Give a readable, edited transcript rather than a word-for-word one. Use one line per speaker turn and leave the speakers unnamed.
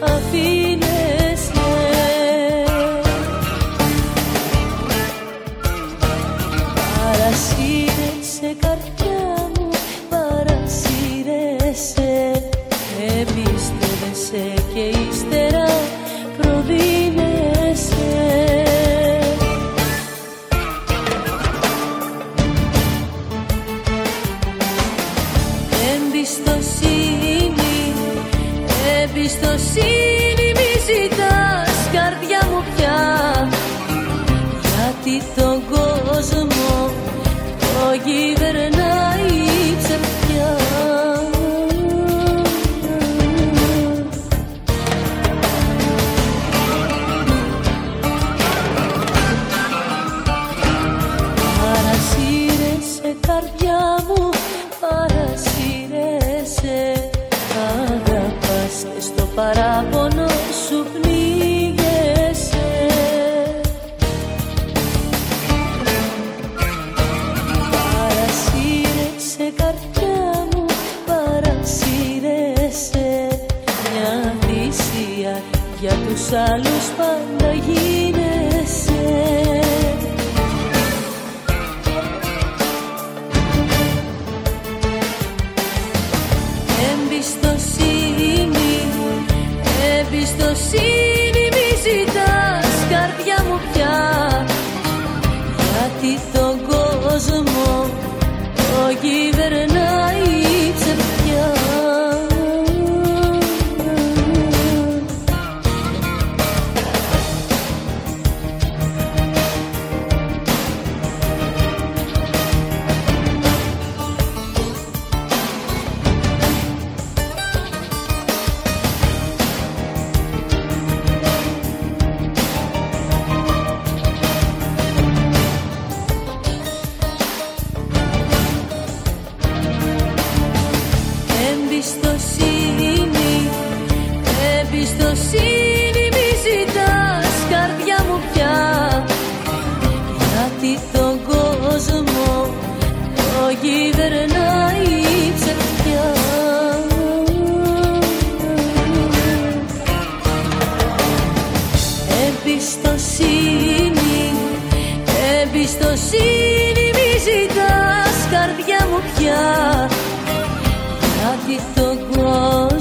αφήνεσαι. Παρασύρεσαι καρδιά μου, παρασύρεσαι. Εμπιστεύεσαι και ύστερα προδίνεσαι. Εμπιστοσύνη μη ζητάς καρδιά μου πια, γιατί τον κόσμο το κυβερνάει η ψευτιά. Παρασύρεσαι καρδιά μου, παρασύρεσαι. Αγαπάς και στο παράπονο σου πνίγεσαι. Παρασύρεσαι καρδιά μου, παρασύρεσαι. Μια θυσία για τους άλλους πάντα γίνεσαι. Εμπιστοσύνη μη ζητάς καρδιά μου πια, γιατί τον κόσμο το κυβερνάει η ψευτιά. Εμπιστοσύνη μη ζητάς καρδιά μου πια, γιατί τον κόσμο το κυβερνάει η ψευτιά. Εμπιστοσύνη μη ζητάς καρδιά μου πια, γιατί τον κόσμο